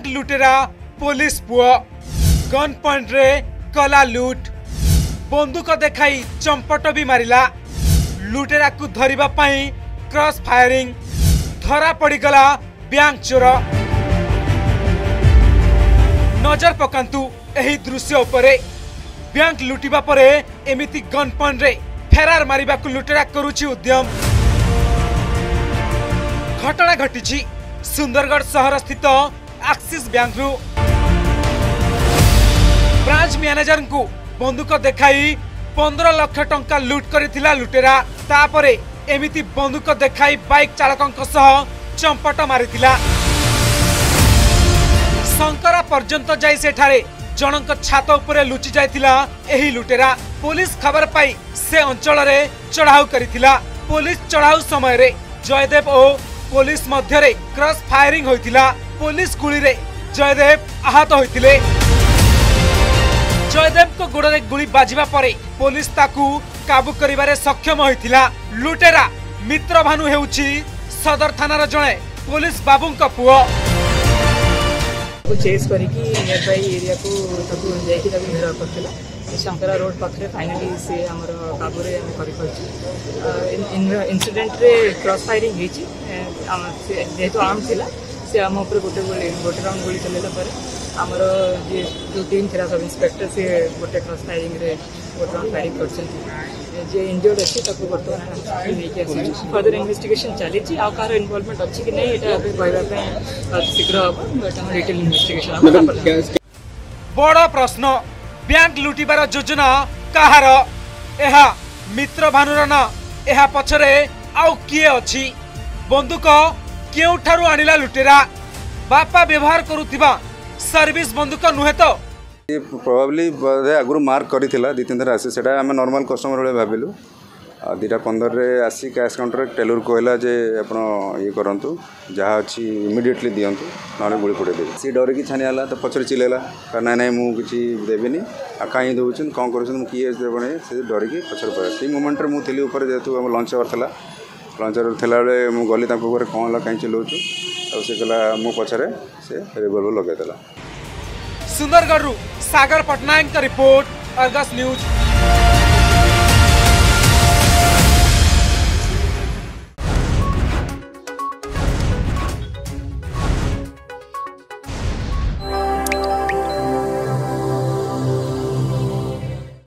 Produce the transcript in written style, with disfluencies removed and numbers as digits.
Bank लुटेरा police पुओ gun point रे कला लूट बंदूक देखाई चंपट भी मारिला लुटेरा को धरिबा पाई क्रॉस फायरिंग धरा पड़गला बैंक चोर नजर पकांतु एही दृश्य उपरे बैंक लुटिबा परे एमिति गन पॉइंट रे फेरार मारिबा को लुटेरा करूची उद्यम। घटना घटी सुंदरगढ़ शहर स्थित एक्सिस बैंक रु ब्रांच मैनेजर को बंदूक देखाई 15 लाख टंका लूट करिथिला लुटेरा तापरे एमिति बंदूक देखाई बाइक चालकंक सह चंपट मारिथिला। शंकरा पर्यंत जाई सेठारे जनक छात उपरे लुचि जाइथिला एही लुटेरा पुलिस खबर पाई से अंचल रे चढ़ाऊ करिथिला। पुलिस चढ़ाऊ समय रे जयदेव ओ पुलिस मध्य रे क्रॉस फायरिंग होइथिला। पुलिस गुली रे जयदेव आहत होइथिले। जयदेव को गोड़ रे गुली बाजिबा परे पुलिस ताकू काबू करिबारे सक्षम होइथिला। लुटेरा मित्र भानु हेउची सदर थानार जणे पुलिस बाबूंक पुओ चेस करिकी नियर बाई एरिया को तक जाइकी तक घेराव करथिला। शंकरा रोड पाखे फाइनली से हमर काबू रे हम करि परछि। इंसिडेंट रे क्रॉस फायरिंग हेची जेहेतु आर्म थिला से हम ऊपर गोटे राउंड गोली चलेला पर हमर जे जो टीम थिला सब इंस्पेक्टर से गोटे क्रॉस फायरिंग रे गोटे राउंड फायरिंग करछन जे इंजर्ड अछि तक वर्तमान हम लेके आसी फर्दर इन्वेस्टिगेशन चलीची आ कार इन्वॉल्वमेंट अछि कि नहीं एटा अभी कहबा पे शीघ्र अब बट हम डिटेल इन्वेस्टिगेशन हम बड़ प्रश्न बैंक लुटिबार योजना कहार एहा मित्र भानुर न एहा पछरे आउ किए अछि बंदूक केउठारु आनिला लुटेरा बापा व्यवहार करूथिबा सर्विस बंदूक नुहे तो प्रोबेबली आगु मार्क करिथिला 2-3 थर आसी सेटा हम नॉर्मल कस्टमर रे भाबिलु 2:15 रे आसी कैश काउंटर टेलर कहला जे आपण ये करंतु जहाँ अच्छी इमिडिएटली दियंतु ना गुड़ी फुटे देवी सी डर की छानी आला तो पछरे चिलेला ना ना मु किछि देबेनी आ काई दोछन कोन करछन किए बने से डर की पछरे पड़े से मोमेंट रे मु थिली ऊपर जेतु हम लंच आवर थला लंच आवर थला बेले मु गली ता ऊपर कोन ला काई चलोछु आ से कला मु पछरे से रिवॉल्वर लगे देला। सुंदरगढ़ सागर पटनायक का रिपोर्ट अर्गस न्यूज।